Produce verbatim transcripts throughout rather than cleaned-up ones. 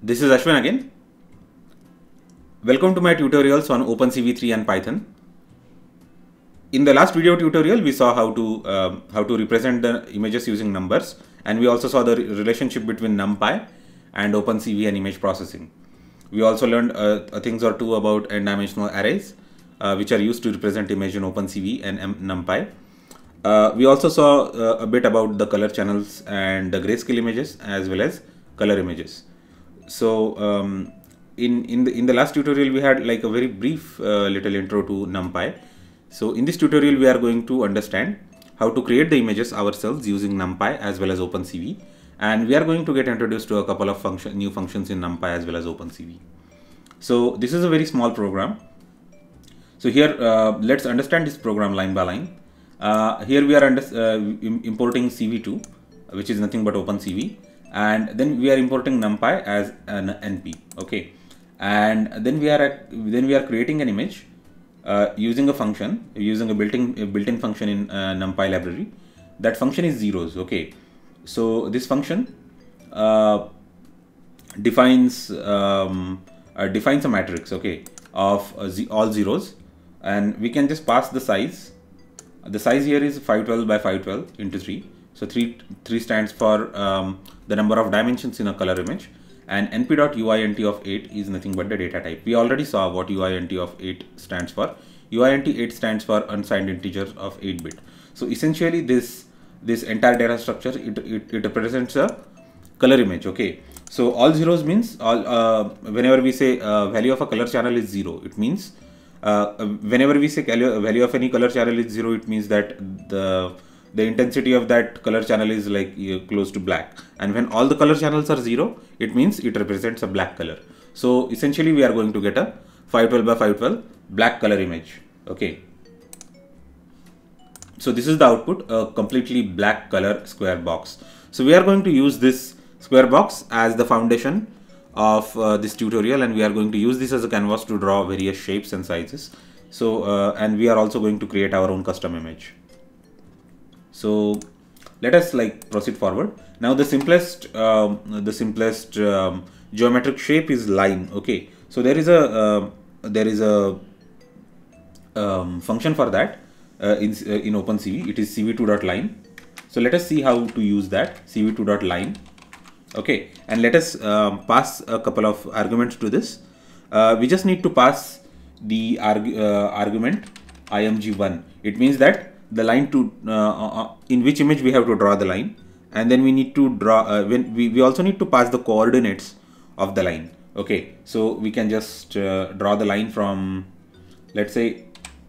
This is Ashwin again. Welcome to my tutorials on OpenCV three and Python. In the last video tutorial, we saw how to uh, how to represent the images using numbers, and we also saw the relationship between NumPy and OpenCV and image processing. We also learned uh, things or two about n-dimensional arrays, uh, which are used to represent image in OpenCV and M NumPy. Uh, we also saw uh, a bit about the color channels and the grayscale images as well as color images. So um, in in the in the last tutorial we had like a very brief uh, little intro to NumPy. So in this tutorial we are going to understand how to create the images ourselves using NumPy as well as OpenCV, and we are going to get introduced to a couple of function new functions in NumPy as well as OpenCV. So this is a very small program. So here uh, let's understand this program line by line. Uh, here we are under, uh, importing C V two, which is nothing but OpenCV. And then we are importing NumPy as an N P, okay, and then we are at, then we are creating an image uh, using a function, using a built-in a built-in function in uh, NumPy library. That function is zeros, okay. So this function uh, defines um, uh, defines a matrix, okay, of uh, all zeros, and we can just pass the size. The size here is five twelve by five twelve into three. So three, three stands for um, the number of dimensions in a color image, and np.uint of eight is nothing but the data type. We already saw what uint of eight stands for. uint eight stands for unsigned integer of eight bit. So essentially this this entire data structure, it, it, it represents a color image, okay. So all zeros means all uh, whenever we say uh, value of a color channel is zero, it means uh, whenever we say value of any color channel is zero, it means that the the intensity of that color channel is like uh, close to black, and when all the color channels are zero, it means it represents a black color. So essentially we are going to get a five twelve by five twelve black color image, okay. So this is the output, a completely black color square box. So we are going to use this square box as the foundation of uh, this tutorial, and we are going to use this as a canvas to draw various shapes and sizes. So uh, and we are also going to create our own custom image. So let us like proceed forward. Now the simplest um, the simplest um, geometric shape is line, okay. So there is a uh, there is a um, function for that uh, in uh, in OpenCV. It is c v two dot line. So let us see how to use that c v two dot line, okay, and let us um, pass a couple of arguments to this. Uh, we just need to pass the arg uh, argument I M G one. It means that the line to uh, in which image we have to draw the line, and then we need to draw uh, when we, we also need to pass the coordinates of the line, okay. So we can just uh, draw the line from, let's say,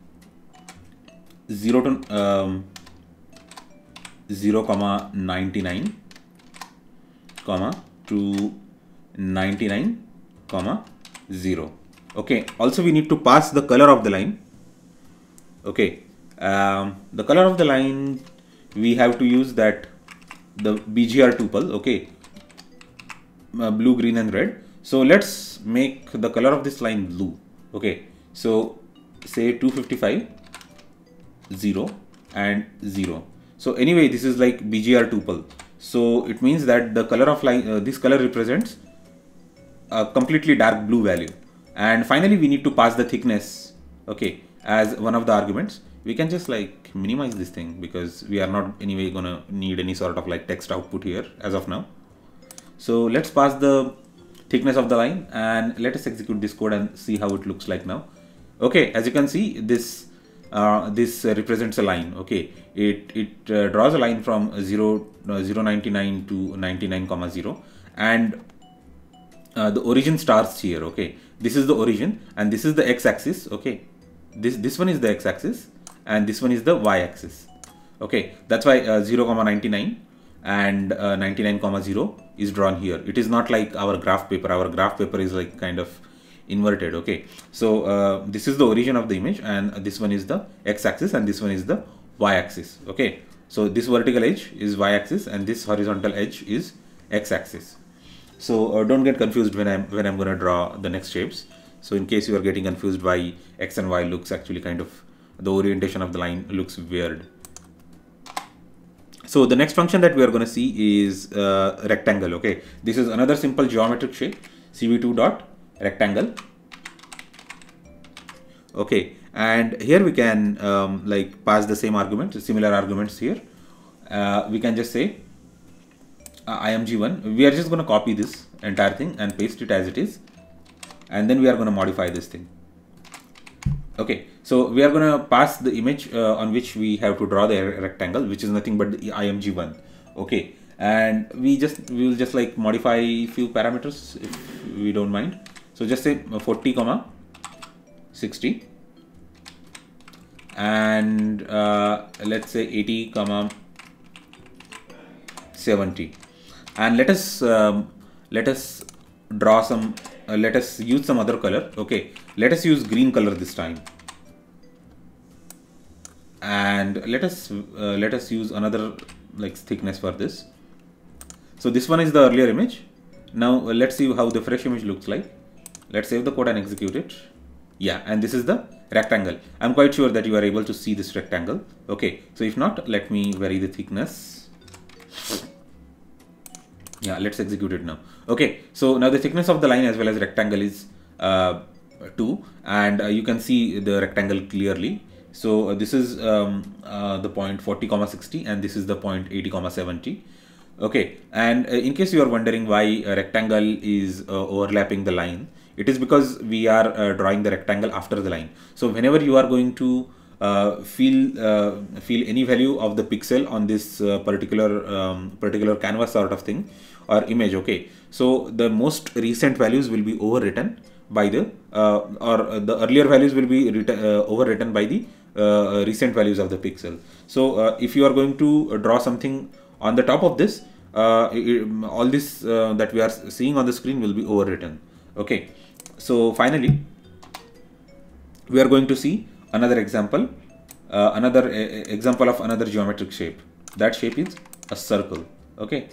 zero to um, zero comma ninety-nine comma to ninety-nine comma zero, okay. Also we need to pass the color of the line, okay. Um, the color of the line, we have to use that the B G R tuple, okay, uh, blue, green and red. So let's make the color of this line blue, okay. So say two fifty-five, zero and zero. So anyway, this is like B G R tuple. So it means that the color of line, uh, this color represents a completely dark blue value. And finally we need to pass the thickness, okay, as one of the arguments. We can just like minimize this thing because we are not anyway gonna need any sort of like text output here as of now. So let's pass the thickness of the line and let us execute this code and see how it looks like now. Okay, as you can see, this uh, this uh, represents a line, okay. It it uh, draws a line from zero uh, zero ninety-nine to ninety-nine comma zero, and uh, the origin starts here, okay. This is the origin and this is the x-axis, okay. This this one is the x-axis and this one is the y-axis, okay. That's why uh, zero comma ninety-nine and uh, ninety-nine comma zero is drawn here. It is not like our graph paper. Our graph paper is like kind of inverted, okay. So uh, this is the origin of the image, and this one is the x-axis and this one is the y-axis, okay. So this vertical edge is y-axis and this horizontal edge is x-axis. So uh, don't get confused when I'm when I'm gonna draw the next shapes. So in case you are getting confused why x and y looks actually kind of, the orientation of the line looks weird. So the next function that we are going to see is uh, rectangle, okay. This is another simple geometric shape. C V two dot rectangle. Okay, and here we can um, like pass the same argument, similar arguments here. Uh, we can just say uh, I M G one. We are just going to copy this entire thing and paste it as it is, and then we are going to modify this thing. Okay, so we are going to pass the image uh, on which we have to draw the rectangle, which is nothing but the I M G one. Okay, and we just we will just like modify few parameters if we don't mind. So just say forty comma sixty, and uh, let's say eighty comma seventy, and let us um, let us draw some uh, let us use some other color. Okay, let us use green color this time, and let us uh, let us use another like thickness for this. So this one is the earlier image. Now uh, let's see how the fresh image looks like. Let's save the code and execute it. Yeah, and this is the rectangle. I'm quite sure that you are able to see this rectangle. Okay, so if not, let me vary the thickness. Yeah, let's execute it now. Okay, so now the thickness of the line as well as rectangle is uh, two, and uh, you can see the rectangle clearly. So uh, this is um, uh, the point forty comma sixty, and this is the point eighty comma seventy. Okay, and uh, in case you are wondering why a rectangle is uh, overlapping the line, it is because we are uh, drawing the rectangle after the line. So whenever you are going to uh, feel uh, feel any value of the pixel on this uh, particular um, particular canvas sort of thing or image, okay, so the most recent values will be overwritten by the uh, or the earlier values will be written, uh, overwritten by the uh, recent values of the pixel. So uh, if you are going to draw something on the top of this, uh, it, all this uh, that we are seeing on the screen will be overwritten. Okay, so finally we are going to see another example, uh, another uh, example of another geometric shape. That shape is a circle. Okay,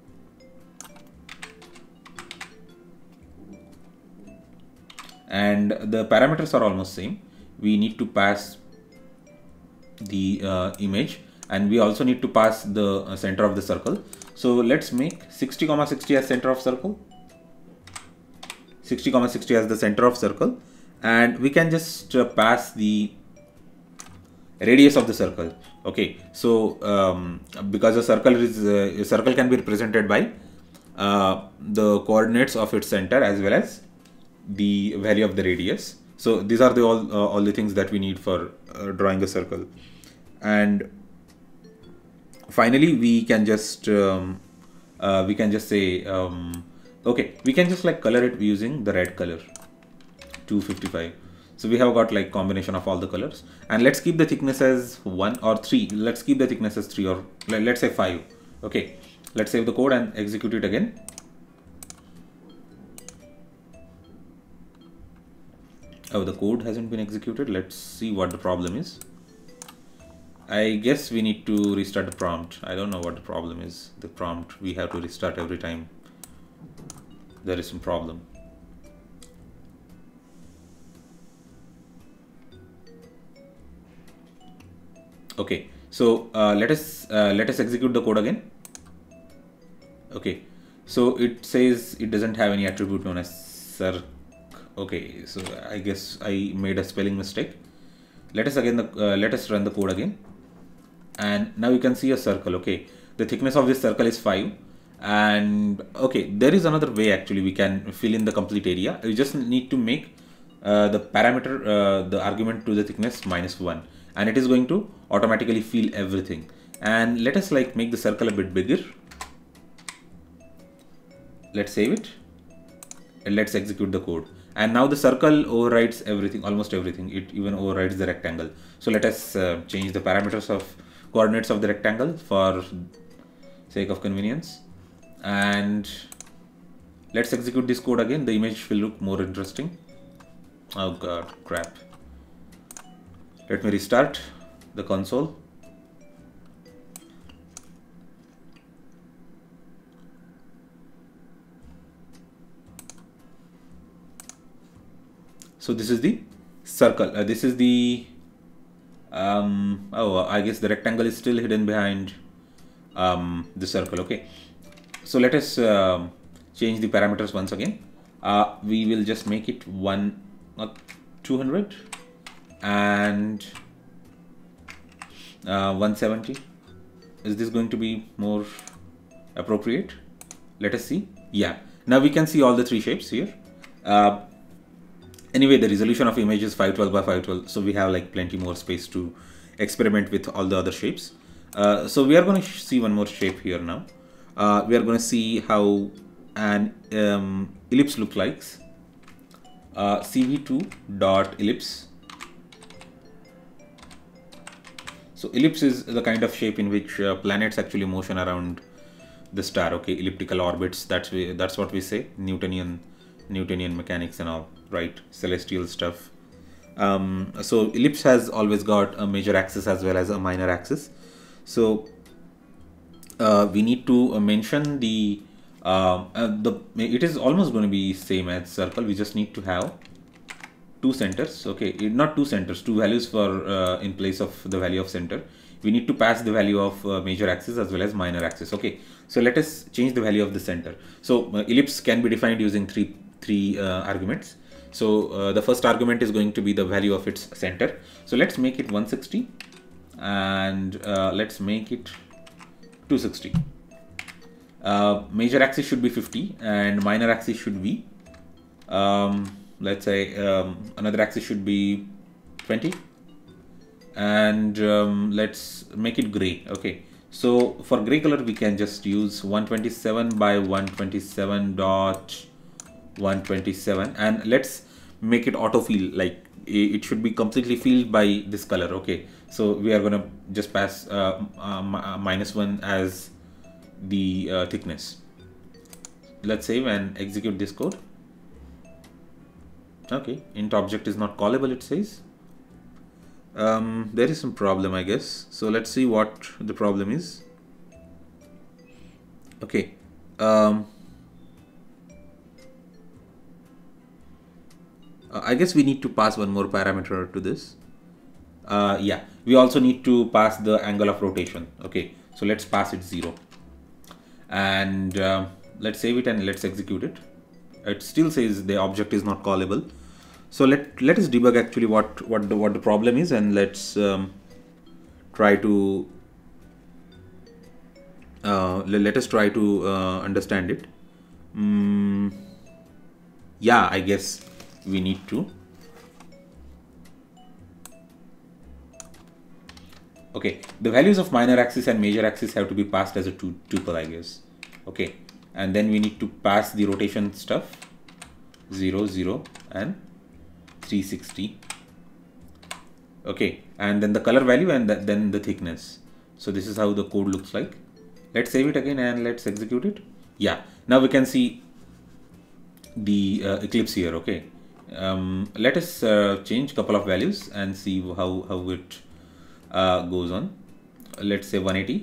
and the parameters are almost same. We need to pass the uh, image, and we also need to pass the uh, center of the circle. So let's make sixty comma sixty as center of circle, sixty comma sixty as the center of circle, and we can just uh, pass the radius of the circle. Okay, so um, because a circle is uh, a circle can be represented by uh, the coordinates of its center as well as the value of the radius. So these are the all uh, all the things that we need for uh, drawing a circle. And finally we can just um, uh, we can just say um, okay, we can just like color it using the red color, two fifty-five. So we have got like combination of all the colors, and let's keep the thickness as one or three. Let's keep the thickness as three, or let's say five. Okay, let's save the code and execute it again. Oh, the code hasn't been executed. Let's see what the problem is. I guess we need to restart the prompt. I don't know what the problem is. The prompt we have to restart every time there is some problem. Okay, so uh, let us uh, let us execute the code again. Okay, so it says it doesn't have any attribute known as circ. Okay, so I guess I made a spelling mistake. Let us again the, uh, let us run the code again, and now you can see a circle. Okay, the thickness of this circle is five, and okay, there is another way actually we can fill in the complete area. You just need to make uh, the parameter uh, the argument to the thickness minus one, and it is going to automatically fill everything. And let us like make the circle a bit bigger. Let's save it and let's execute the code. And now the circle overrides everything, almost everything. It even overrides the rectangle. So let us uh, change the parameters of coordinates of the rectangle for sake of convenience. And let's execute this code again. The image will look more interesting. Oh god, crap. Let me restart the console. So this is the circle. Uh, this is the um, oh, I guess the rectangle is still hidden behind um, the circle. Okay, so let us uh, change the parameters once again. uh, we will just make it one, not two hundred, and uh, one seventy. Is this going to be more appropriate? Let us see. Yeah, now we can see all the three shapes here. Uh, anyway, the resolution of image is five twelve by five twelve, so we have like plenty more space to experiment with all the other shapes. Uh, so we are going to see one more shape here now. Uh, we are going to see how an um, ellipse looks like. Uh, C V two dot ellipse. So ellipse is the kind of shape in which uh, planets actually motion around the star. Okay, elliptical orbits. That's we, that's what we say. Newtonian Newtonian mechanics and all, right? Celestial stuff. Um, so ellipse has always got a major axis as well as a minor axis. So uh, we need to uh, mention the uh, uh, the it is almost going to be same as circle. We just need to have two centers. Okay, not two centers, two values for uh, in place of the value of center. We need to pass the value of uh, major axis as well as minor axis. Okay, so let us change the value of the center. So uh, ellipse can be defined using three three uh, arguments. So uh, the first argument is going to be the value of its center. So let's make it one sixty, and uh, let's make it two sixty. Uh, major axis should be fifty and minor axis should be um, let's say um, another axis should be twenty, and um, let's make it gray. Okay, so for gray color we can just use one twenty-seven by one twenty-seven dot one twenty-seven, and let's make it auto fill, like it should be completely filled by this color. Okay, so we are gonna just pass uh, uh, minus one as the uh, thickness. Let's save and execute this code. Okay, int object is not callable, it says. Um, there is some problem, I guess. So let's see what the problem is. Okay. Um, uh, I guess we need to pass one more parameter to this. Uh, yeah, we also need to pass the angle of rotation. Okay, so let's pass it zero. And uh, let's save it and let's execute it. It still says the object is not callable. So let let us debug actually what what the what the problem is, and let's um, try to uh, let, let us try to uh, understand it. Mm, yeah, I guess we need to. Okay, the values of minor axis and major axis have to be passed as a two tuple, I guess. Okay, and then we need to pass the rotation stuff, zero, zero, and three sixty. Okay, and then the color value and the, then the thickness. So this is how the code looks like. Let's save it again and let's execute it. Yeah, now we can see the uh, eclipse here. Okay, um, let us uh, change a couple of values and see how, how it uh, goes on. Let's say one eighty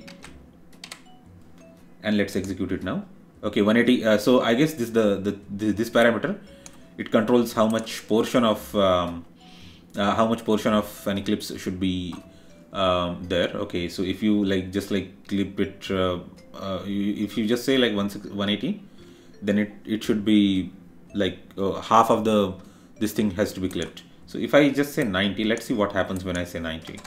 and let's execute it now. Okay, one eighty. Uh, so I guess this the, the, the this parameter, it controls how much portion of um, uh, how much portion of an eclipse should be um, there. Okay, so if you like just like clip it, uh, uh, you, if you just say like one eighty, then it it should be like uh, half of the this thing has to be clipped. So if I just say ninety, let's see what happens when I say ninety.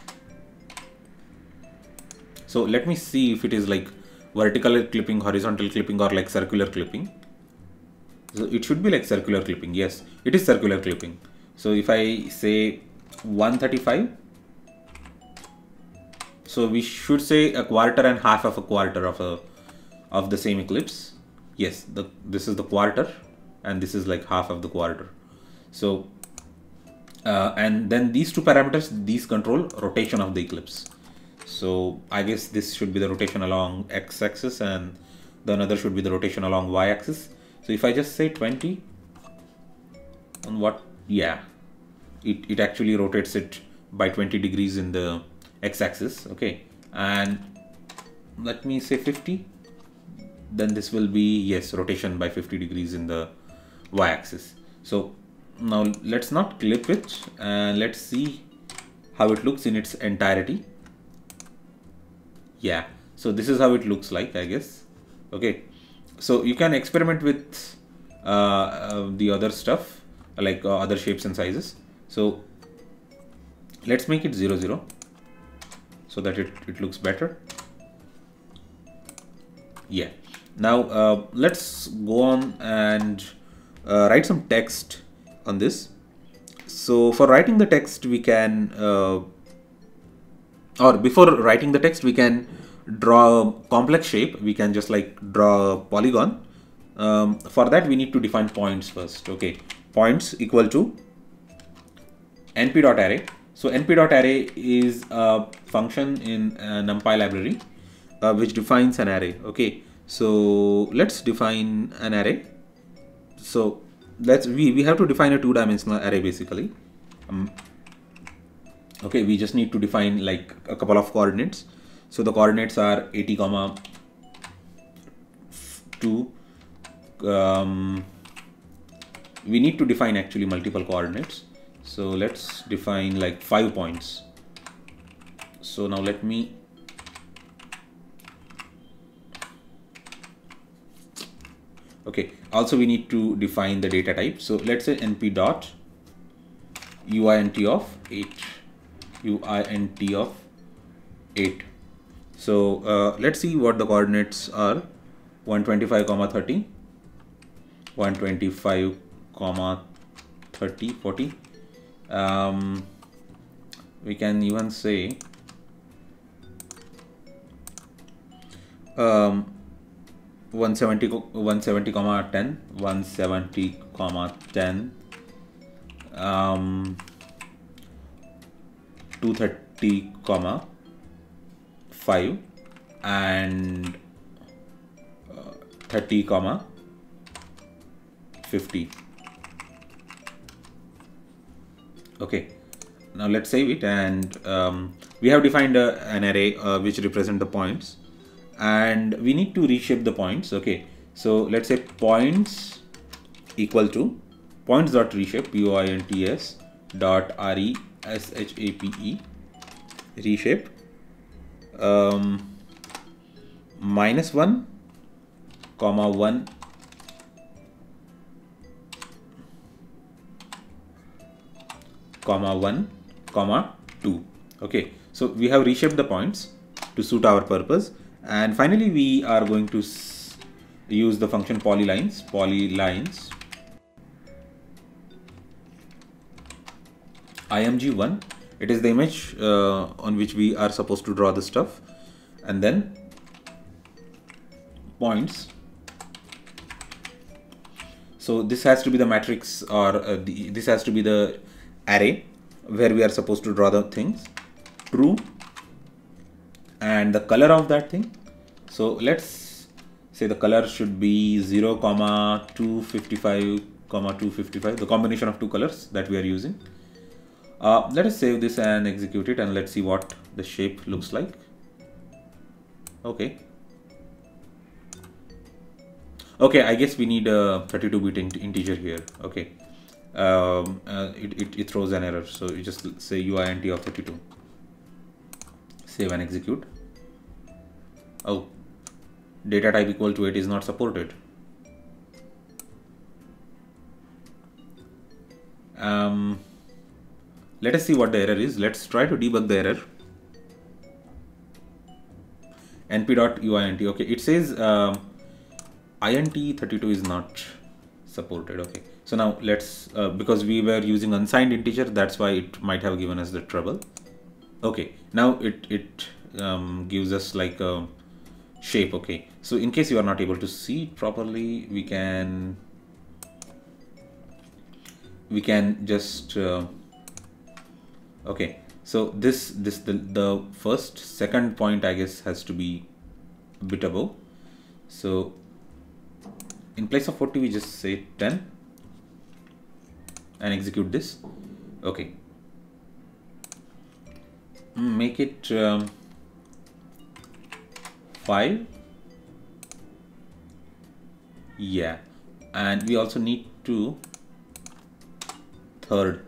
So let me see if it is like vertical clipping, horizontal clipping, or like circular clipping. So it should be like circular clipping. Yes, it is circular clipping. So if I say one thirty-five, so we should say a quarter and half of a quarter of a of the same eclipse. Yes, the this is the quarter and this is like half of the quarter. So uh, and then these two parameters, these control rotation of the eclipse. So I guess this should be the rotation along x-axis and the another should be the rotation along y-axis. So if I just say twenty on what, yeah, it, it actually rotates it by twenty degrees in the x-axis. Okay, and let me say fifty, then this will be, yes, rotation by fifty degrees in the y-axis. So now let's not clip it and let's see how it looks in its entirety. Yeah, so this is how it looks like, I guess. Okay, so you can experiment with uh, uh, the other stuff, like uh, other shapes and sizes. So let's make it zero zero so that it, it looks better. Yeah. Now uh, let's go on and uh, write some text on this. So for writing the text, we can, uh, or before writing the text, we can draw a complex shape. We can just like draw a polygon. Um, for that, we need to define points first. Okay, points equal to np.array. So np.array is a function in uh, NumPy library uh, which defines an array. Okay, so let's define an array. So let's we, we have to define a two-dimensional array basically. Um, okay, we just need to define like a couple of coordinates. So the coordinates are eighty comma two. Um, we need to define actually multiple coordinates. So let's define like five points. So now let me okay, also we need to define the data type. So let's say np dot uint of eight, uint of eight. So uh, let's see what the coordinates are. one twenty-five comma thirty, one twenty-five comma thirty, forty. Um, we can even say um, one seventy, one seventy comma ten, one seventy comma ten, um, two thirty comma five, and uh, thirty comma fifty. Okay, now let's save it, and um, we have defined a, an array uh, which represent the points, and we need to reshape the points. Okay, so let's say points equal to points dot reshape, p o i n t s dot r e s h a p e, reshape um, minus one comma one comma one comma two. Okay, so we have reshaped the points to suit our purpose, and finally we are going to s use the function polylines. Polylines I M G one, it is the image uh, on which we are supposed to draw the stuff, and then points. So this has to be the matrix, or uh, the, this has to be the array where we are supposed to draw the things, true, and the color of that thing. So let's say the color should be zero comma two fifty-five comma two fifty-five, the combination of two colors that we are using. Uh, let us save this and execute it, and let's see what the shape looks like. Okay. Okay, I guess we need a thirty-two bit int integer here. Okay. Um, uh, it, it, it throws an error, so you just say uint of thirty-two. Save and execute. Oh, data type equal to eight is not supported. Um, let us see what the error is. Let's try to debug the error. np.uint. Okay, it says um, int thirty-two is not supported. Okay, so now let's uh, because we were using unsigned integer, that's why it might have given us the trouble. Okay, now it it um, gives us like a shape. Okay, so in case you are not able to see it properly, we can we can just uh, okay, so this this the, the first second point I guess has to be a bit above. So in place of forty, we just say ten and execute this. Okay, make it um, five. Yeah, and we also need to third.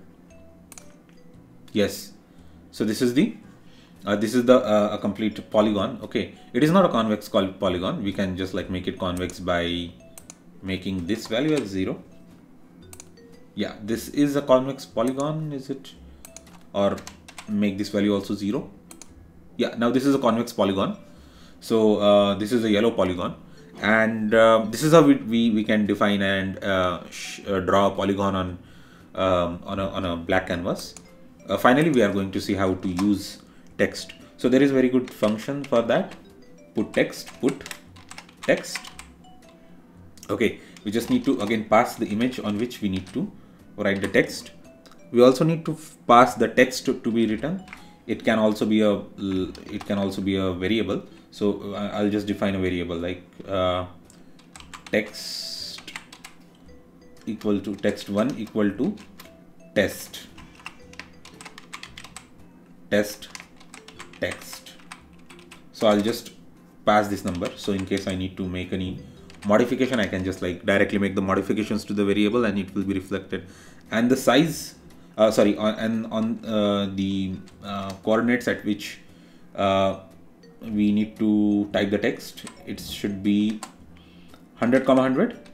Yes, so this is the uh, this is the uh, a complete polygon. Okay, it is not a convex polygon. We can just like make it convex by making this value as zero. Yeah, this is a convex polygon, is it? Or make this value also zero. Yeah, now this is a convex polygon. So uh, this is a yellow polygon, and uh, this is how we, we, we can define and uh, sh uh, draw a polygon on um, on, a, on a black canvas. Uh, finally, we are going to see how to use text. So there is a very good function for that. Put text, put text. Okay, we just need to again pass the image on which we need to write the text. We also need to pass the text to, to be written. It can also be a it can also be a variable. So uh, I'll just define a variable like uh, text equal to text one equal to test test text. So I'll just pass this number. So in case I need to make any modification, I can just like directly make the modifications to the variable and it will be reflected. And the size, uh, sorry, on, and on uh, the uh, coordinates at which uh, we need to type the text, it should be one hundred comma one hundred.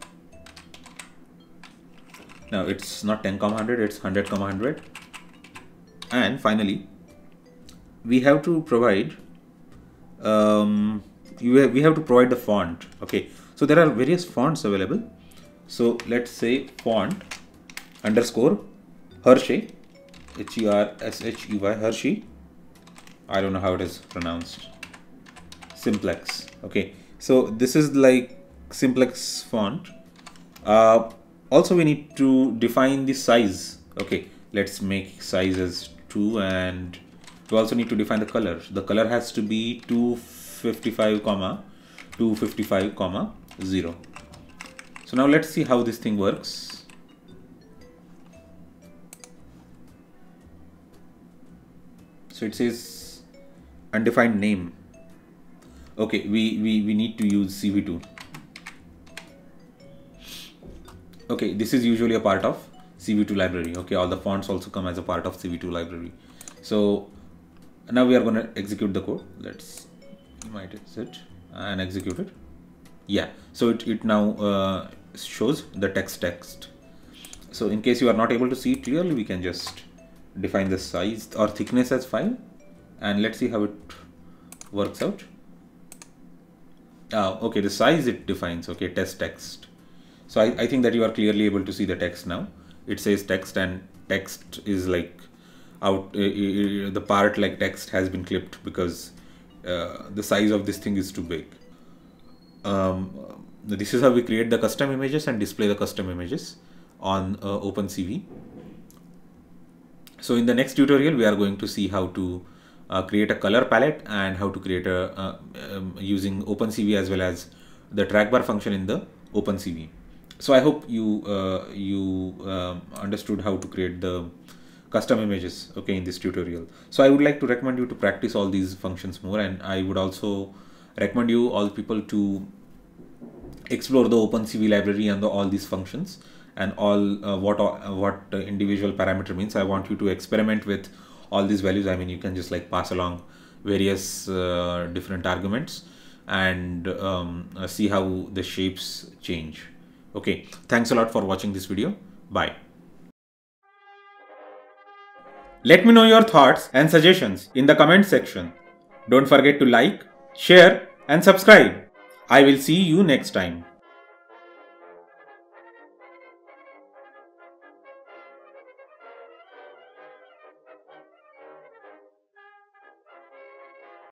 Now it's not ten comma one hundred, it's one hundred comma one hundred. And finally, we have to provide um, you have, we have to provide the font. Okay, so there are various fonts available. So let's say font underscore Hershey, H E R S H E Y, Hershey. I don't know how it is pronounced. Simplex. Okay, so this is like Simplex font. Uh, also, we need to define the size. Okay, let's make size as two, and we also need to define the color. The color has to be two fifty-five comma two fifty-five comma zero. So now let's see how this thing works. So it says undefined name. Okay, we, we, we need to use C V two. Okay, this is usually a part of C V two library. Okay, all the fonts also come as a part of C V two library. So now we are going to execute the code. Let's might it and execute it. Yeah, so it, it now uh, shows the text text. So in case you are not able to see it clearly, we can just define the size or thickness as five, and let's see how it works out. Uh, okay, the size it defines. Okay, test text. So I, I think that you are clearly able to see the text now. It says text, and text is like out, uh, uh, the part like text has been clipped because uh, the size of this thing is too big. Um, this is how we create the custom images and display the custom images on uh, OpenCV. So in the next tutorial, we are going to see how to uh, create a color palette and how to create a uh, um, using OpenCV as well as the trackbar function in the OpenCV. So I hope you uh, you uh, understood how to create the custom images, okay, in this tutorial. So I would like to recommend you to practice all these functions more, and I would also recommend you all people to explore the OpenCV library and the, all these functions and all uh, what uh, what uh, individual parameter means. I want you to experiment with all these values. I mean, you can just like pass along various uh, different arguments and um, uh, see how the shapes change. Okay, thanks a lot for watching this video. Bye. Let me know your thoughts and suggestions in the comment section. Don't forget to like, share and subscribe. I will see you next time.